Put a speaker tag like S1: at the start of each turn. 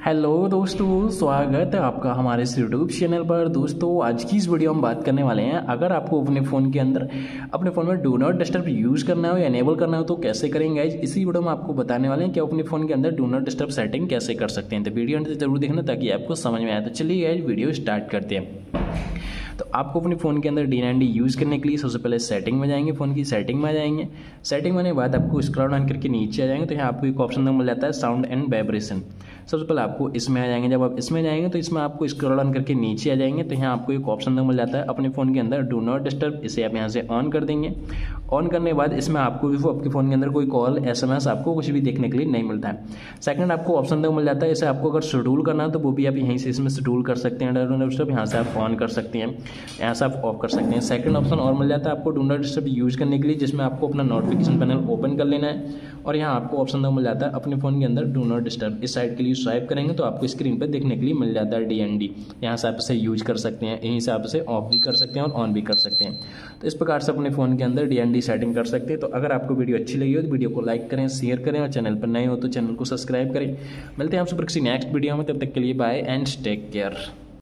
S1: Hello दोस्तों, स्वागत है आपका हमारे इस यूट्यूब चैनल पर। दोस्तों आज की इस वीडियो में बात करने वाले हैं, अगर आपको अपने फ़ोन के अंदर अपने फ़ोन में डू नॉट डिस्टर्ब यूज़ करना हो या एनेबल करना हो तो कैसे करेंगे गाइस। इसी वीडियो में आपको बताने वाले हैं कि अपने फ़ोन के अंदर डू नॉट डिस्टर्ब सेटिंग कैसे कर सकते हैं। तो वीडियो अंत जरूर देखना ताकि आपको समझ में आए। तो चलिए गाइस वीडियो स्टार्ट करते हैं। तो आपको अपने फ़ोन के अंदर DND यूज़ करने के लिए सबसे पहले सेटिंग में जाएंगे, फ़ोन की सेटिंग में आ जाएंगे। सेटिंग में आने के बाद आपको स्क्रॉल डाउन करके नीचे आ जाएंगे तो यहाँ आपको एक ऑप्शन मिल जाता है साउंड एंड वाइब्रेशन। सबसे पहले आपको इसमें आ जाएंगे। जब आप इसमें जाएंगे तो इसमें आपको स्क्रॉल डाउन करके नीचे आ जाएंगे तो यहाँ आपको एक ऑप्शन मिल जाता है अपने फ़ोन के अंदर डू नॉट डिस्टर्ब। इसे आप यहाँ से ऑन कर देंगे। ऑन करने के बाद इसमें आपको भी आपके फ़ोन के अंदर कोई कॉल SMS आपको कुछ भी देखने के लिए नहीं मिलता है। सेकंड आपको ऑप्शन मिल जाता है, इसे आपको अगर शेड्यूल करना है तो वो भी आप यहीं से इसमें शेड्यूल कर सकते हैं। डू नॉट डिस्टर्ब यहाँ से आप ऑन कर सकते हैं, यहाँ से आप ऑफ कर सकते हैं। सेकंड ऑप्शन और मिल जाता है आपको डू नॉट डिस्टर्ब यूज़ करने के लिए, जिसमें आपको अपना नोटिफिकेशन पैनल ओपन कर लेना है और यहाँ आपको ऑप्शन मिल जाता है अपने फ़ोन के अंदर डू नॉट डिस्टर्ब। इस साइड के लिए स्वाइप करेंगे तो आपको स्क्रीन पर देखने के लिए मिल जाता है DND। यहाँ से आप इसे यूज कर सकते हैं, यहीं से आप इसे ऑफ भी कर सकते हैं और ऑन भी कर सकते हैं। तो इस प्रकार से अपने फ़ोन के अंदर DND सेटिंग कर सकते हैं। तो अगर आपको वीडियो अच्छी लगी हो तो वीडियो को लाइक करें, शेयर करें और चैनल पर नए हो तो चैनल को सब्सक्राइब करें। मिलते हैं आपसे किसी नेक्स्ट वीडियो में, तब तक के लिए बाय एंड टेक केयर।